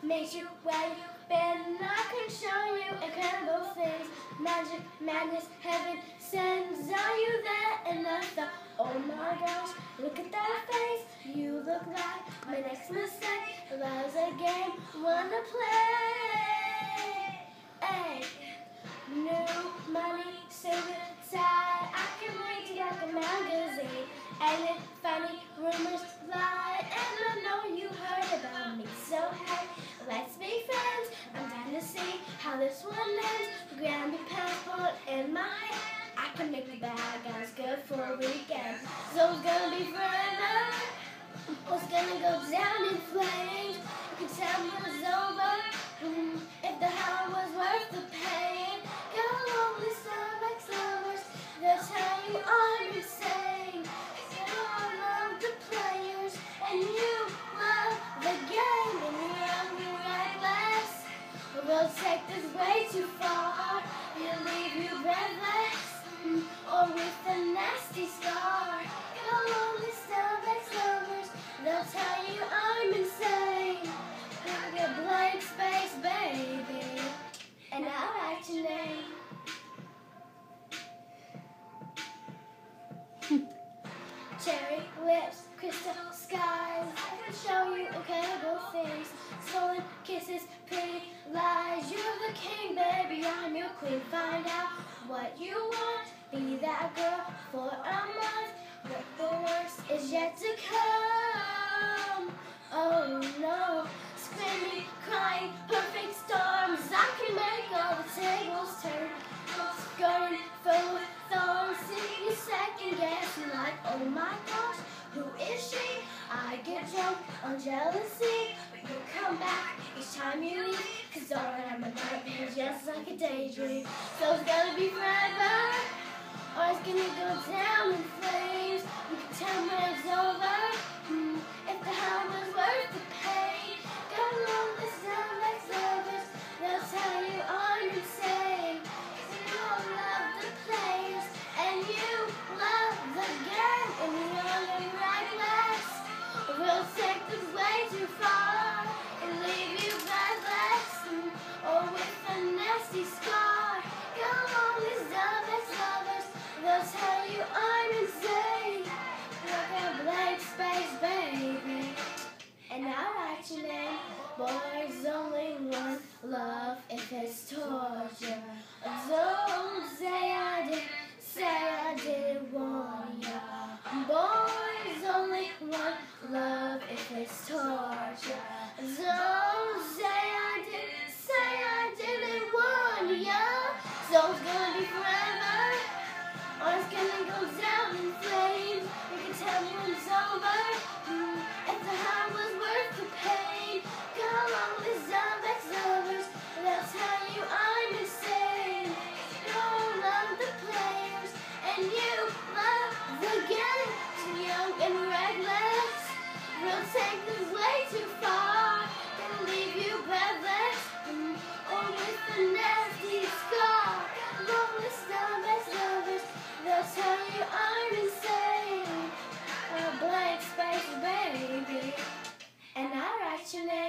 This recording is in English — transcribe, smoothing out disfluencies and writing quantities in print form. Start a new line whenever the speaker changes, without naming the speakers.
makes you where you've been. And I can show you incredible things. Magic, madness, heaven sends. Are you there? And I thought, oh my gosh, look at that face. You look like my next mistake. Love's a game, wanna play. Hey, new money, silver side. I can read you like a magazine. And if funny rumors fly, and I know you heard about me. So hey, let's be friends. I'm down to see how this one ends. Grab your passport in my hand. I can make the bad guys good for a weekend. So it's gonna be forever. What's gonna go down in flames? You can tell me it's over. If the hell was worth the pain. Go on, this love ex-lovers. They'll tell you I'm insane. You all love the players, and you love the game. And you're young and reckless. We'll take this way too far. It'll leave you breathless, or with a nasty scar. Go on, this love ex-lovers. They'll tell you I'm insane. I'll get blank space, baby, and I'll write your name. Cherry lips, crystal skies. I can show you incredible things. Stolen kisses, pretty lies. You're the king, baby, I'm your queen. Find out what you want. Be that girl for a month. But the worst is yet to come. Oh no, screaming, crying, perfect storms. I can make all the tables turn. Garden full with thorns. See you second guessing like, oh my gosh, who is she? I get drunk on jealousy, but you come back each time you leave. Cause all I'm a nightmare just like a daydream. So it's gonna be forever, or it's gonna go down in flames. You can tell me it's over, if the hell was worth the pain. Go along this love ex-lovers. They'll tell you I'm insane. You love the players, and you love the game. And you're young and reckless. We'll take this way too far and leave you breathless, or with a nasty scar. Go on, these love ex-lovers. They'll tell you I'm insane. Like a blank space, baby, and I'll write your name. Boys only want love if it's torture. Don't say I didn't want ya. Boys only want love if it's torture. Don't say I didn't want ya. So it's gonna be forever, or it's gonna go down in flames. You can tell me when it's over, if the harm was worth the pain. Go along with love ex-lovers. They'll tell you I'm insane. You don't love the players, and you love the game. Too young and reckless. We'll take this way too far. Gonna leave you breathless, or with a nasty scar. Lonely love ex-lovers. They'll tell you I'm insane. A blank space, baby, and I write your name.